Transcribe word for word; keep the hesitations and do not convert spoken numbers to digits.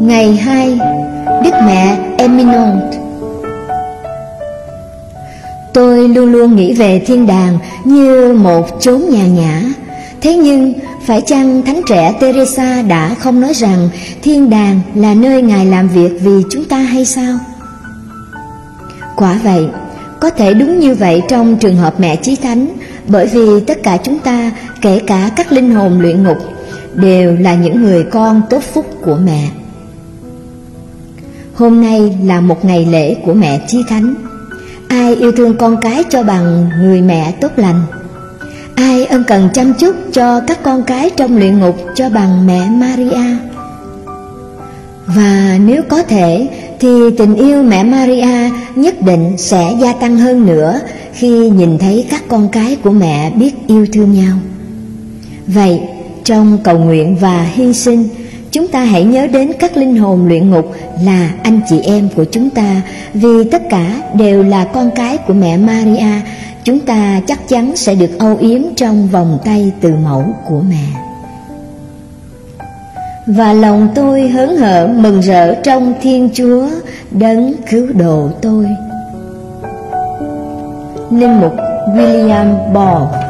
Ngày hai, Đức Mẹ Eminente. Tôi luôn luôn nghĩ về thiên đàng như một chốn nhàn nhã. Thế nhưng, phải chăng Thánh trẻ Teresa đã không nói rằng thiên đàng là nơi Ngài làm việc vì chúng ta hay sao? Quả vậy, có thể đúng như vậy trong trường hợp Mẹ Chí Thánh, bởi vì tất cả chúng ta, kể cả các linh hồn luyện ngục, đều là những người con tốt phúc của Mẹ. Hôm nay là một ngày lễ của Mẹ Chí Thánh. Ai yêu thương con cái cho bằng người mẹ tốt lành? Ai ân cần chăm chút cho các con cái trong luyện ngục cho bằng mẹ Maria? Và nếu có thể thì tình yêu mẹ Maria nhất định sẽ gia tăng hơn nữa khi nhìn thấy các con cái của mẹ biết yêu thương nhau. Vậy, trong cầu nguyện và hy sinh, chúng ta hãy nhớ đến các linh hồn luyện ngục là anh chị em của chúng ta, vì tất cả đều là con cái của mẹ Maria. Chúng ta chắc chắn sẽ được âu yếm trong vòng tay từ mẫu của mẹ. Và lòng tôi hớn hở mừng rỡ trong Thiên Chúa đấng cứu độ tôi. Linh mục William Ball.